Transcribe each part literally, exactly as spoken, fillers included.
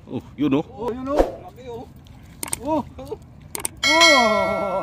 Oh, yun oh. Oh, yun oh. Laki oh. Oh. Oh.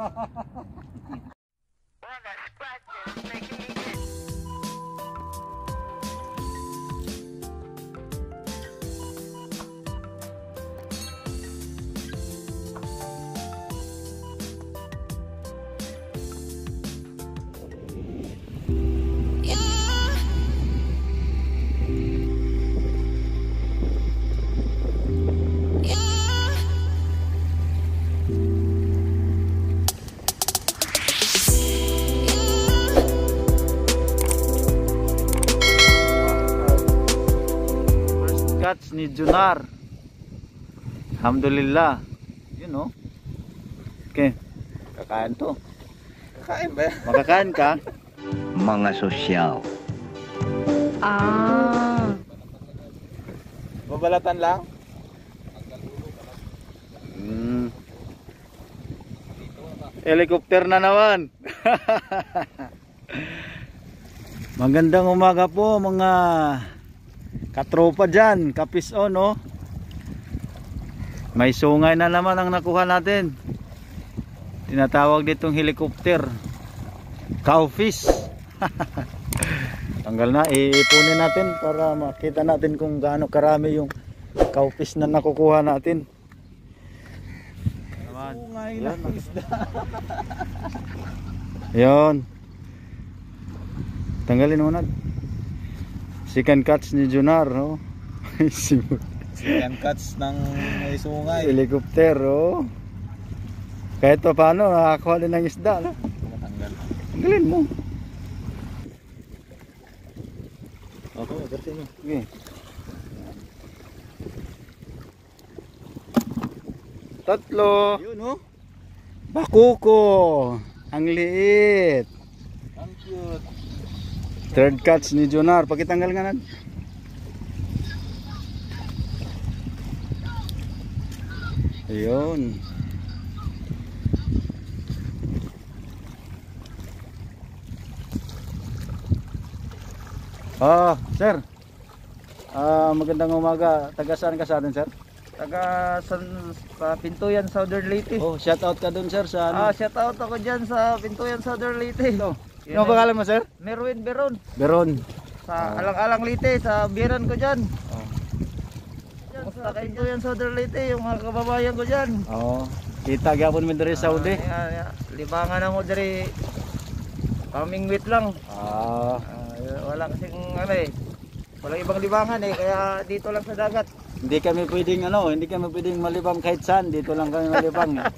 Catch ni Junar. Alhamdulillah. Yun know? Okay. Kakain to. Kakain ba? Makakain ka? Mga sosyal. Ah. Babalatan lang? Hmm. Helicopter na naman. Magandang umaga po mga katropa dyan, kapis-on no? May sungay na naman ang nakuha natin. Tinatawag ditong helicopter, cowfish. Tanggal na, iipunin natin para makita natin kung gaano karami yung cowfish na nakukuha natin. Sungay na isda. Yun. Tanggalin mo na. Second catch ni Junar, no? Second catch ng may sungay. Helicopter, oh. Kahit pa paano, nakakuha din ng isda, no? Matanggal. Tanggalin mo. Okay, kasi mo. Okay. Tatlo. Yun oh. Bakuko. Ang liit. Ang cute. Third catch ni Junar. Pakitanggal nga natin. Ayun. Ah, sir. Ah, magandang umaga. Taga saan ka sa atin, sir? Taga San, sa Pintuyan, Southern Leyte. Oh, shout out ka dun, sir, sa ano? Ah, shout out ako dyan sa Pintuyan, Southern Leyte. Ito. Ano pangalan mo, sir? Merwin Beron. Beron. Sa Ah. Alang-Alang Leyte, sa biyanan ko dyan. Oh. Dyan sa Pintuyan, Southern Leyte, yung mga kababayan ko dyan. Oo. Kita gyapon mi diri sa Saudi. Ah, yan, yan. Libangan ako diri. Coming week lang. Ah, Ah, wala kasing ano eh. Walang ibang libangan eh, kaya dito lang sa dagat. hindi kami pwedeng ano, hindi kami pwedeng malibang kahit saan. Dito lang kami malibang. Eh.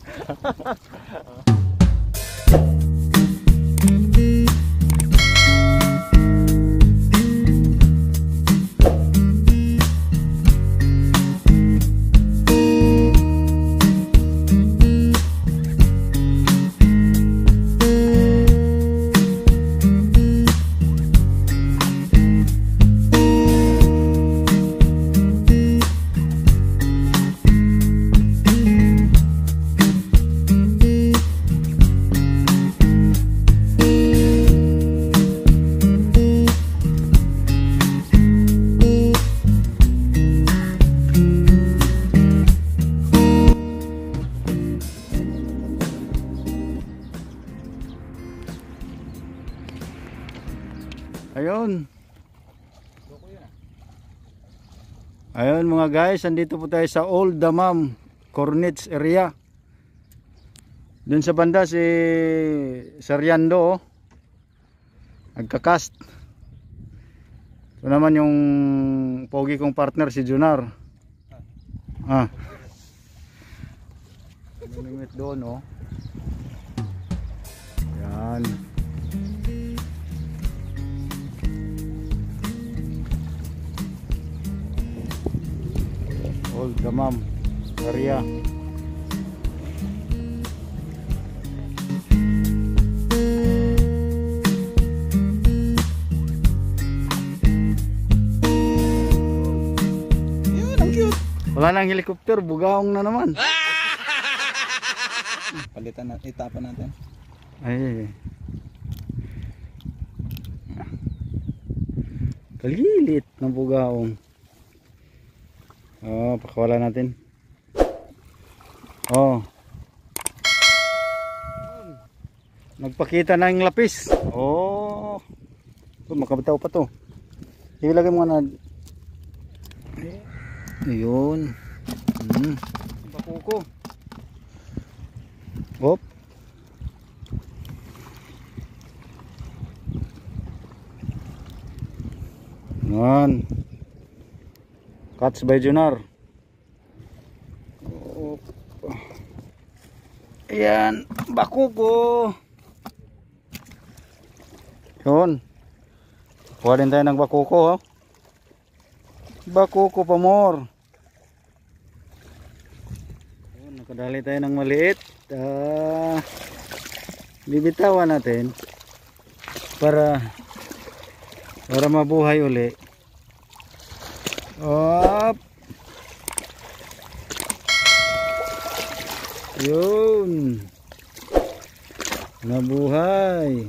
Ayun. Ayun mga guys, andito po tayo sa Old Damam, Cornets area. Doon sa banda si Sariando, oh. Nagkakast. Ito naman yung pogi kong partner si Junar. Ah. Minimit doon, oh. Yan. Old Damam area. Yun, ang cute. Wala nang helicopter, bugaong na naman. Palitan natin, itapan natin. Ay. Kalilit ng bugaong. Oh, pakawala natin. Oh. Nagpakita na yung lapis. Oh. Oh, makabitaw pa to. Ilagay mo na. Ayun. Hmm. Bakuko. Hop. Yan. Catch by Junar. Hop. Ayan. Bakuko. Yun. Kuha din tayo ng bakuko. Oh. Bakuko pa more. Yun, nakadali tayo ng maliit. Uh, bibitawan natin para para mabuhay uli. Up. Yun. Nabuhay.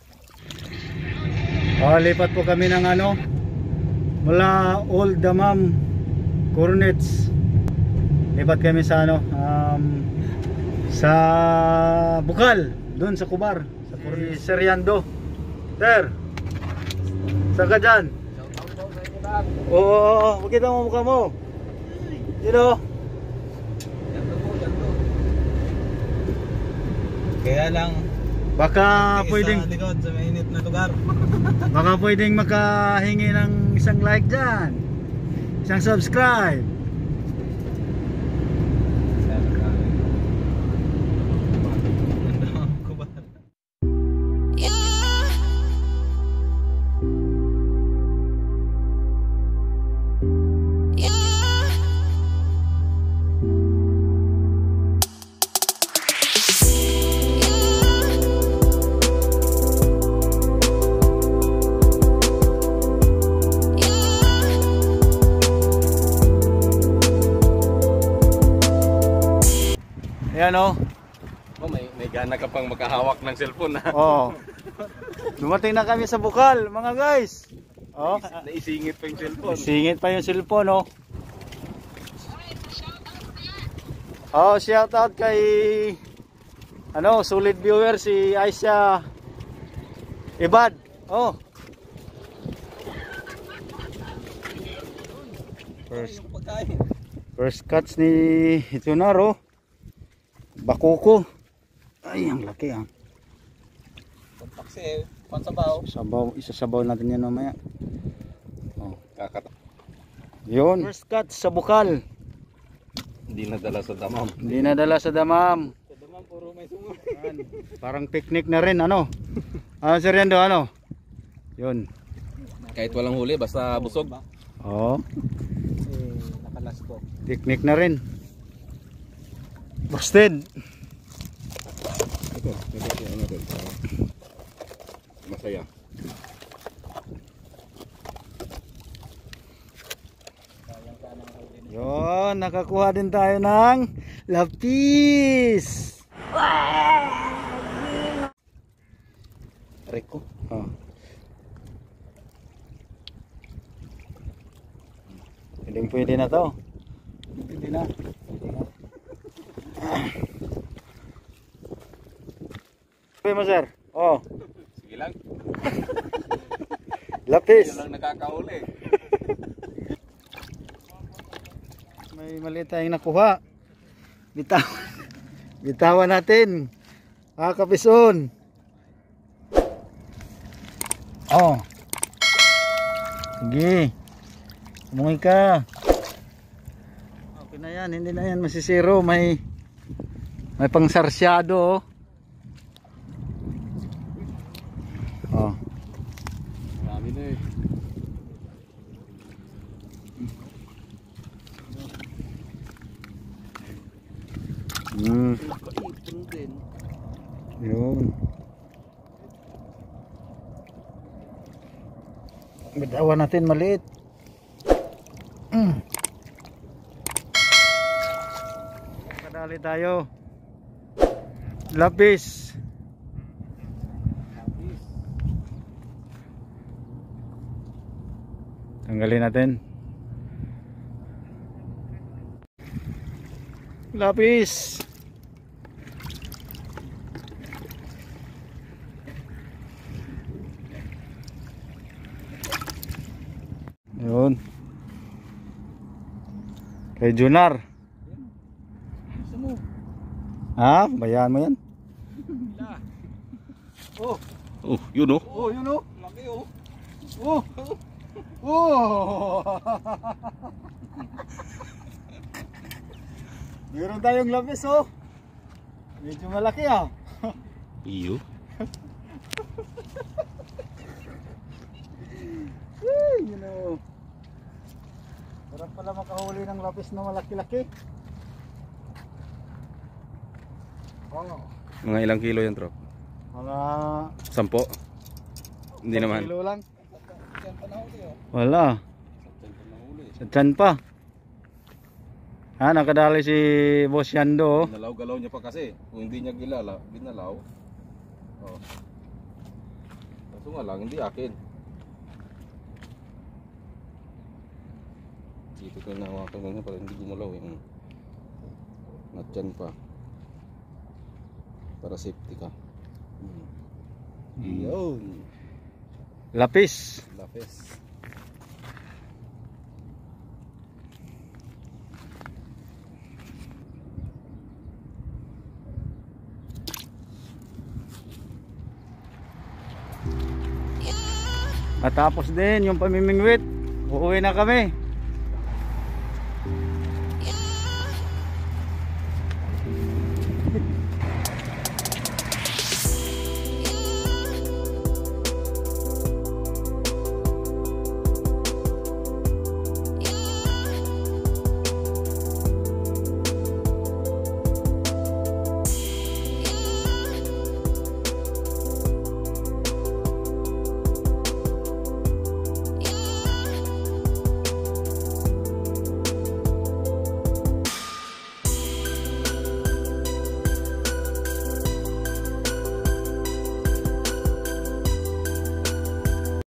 Oh, lipat po kami ng ano mula Old Damam Cornets. Lipat kami sa ano um, sa Bukal, doon sa Kubar, sa si Seriando. Sir, saan ka dyan? Oo, oo, oo, makita mo mukha mo. Sino? Kaya lang Baka sa pwedeng likod sa mainit na lugar. Baka pwedeng makahingi ng isang like dyan, isang subscribe. Ayan o. Oh, may, may gana ka pang makahawak ng cellphone ha. Oh. Dumating na kami sa Bukal, mga guys. Oh, Naisingit pa yung cellphone. singit pa yung cellphone, oh. Oh, shout out kay ano, solid viewer si Aisha Ibad. Oh. First First cuts ni Itunaro. Bakuko. Ay, ang laki ah. Pampaksi, pansabaw. Sabaw, isasabaw natin yan mamaya. Oh. Kakata. Yun. First cut sa Bukal. Hindi nadala sa damam. Hindi nadala sa damam. Sa damam puro may sumur. Parang picnic na rin, ano? Ano, Sir Yando, ano? Yun. Kahit walang huli, basta busog. Oh. Eh, nakalas ko. Picnic na rin. Busted. Ito, ito, ano ito. Masaya. Yun, nakakuha din tayo ng lapis. Rico. Oh. Pwedeng pwede na to. Pwede na. Pwede na. Pwede mo, sir. Oh. Sige lang. Lapis. Yun lang nakakauli. May maliit tayong nakuha. Bitawan. Bitawan natin. Ah, kapison. Oh. Sige. Umuwi ka. Okay na yan. Hindi na yan masisiro. May may pangsarsyado. Oh. Oh. Marami na eh. Hmm. Kaipon din. Yun. Bitawan natin maliit. Mm. Kadali tayo. Lapis. Tanggalin natin. Lapis. Yun. Kay Junar. Gusto mo? Ha? Bayaan mo yan. Oh, Oh, yun oh. oh, yun oh. Laki oh. Oh. Oh. Meron tayong lapis oh. Medyo malaki ah. Iyo. Ay, you know. Sarap pala makahuli ng lapis na malaki-laki. Oh. Mga ilang kilo yan, Trop? Mga Sampo? Hindi naman. kilo lang. Diyan pa nahuli oh. Wala. Diyan pa nahuli. Sa tiyan pa. Ha, nakadali si Boss Yando oh. Nalaw-galaw niya pa kasi. Kung hindi niya gilala, ginalaw. Oh. Kaso nga lang, hindi akin. Dito ko na hawakan mo para hindi gumalaw eh. Mm. Natyan pa. Para safety ka. Mm. Yun. Lapis. Lapis. At tapos din yung pamimingwit. Uuwi na kami.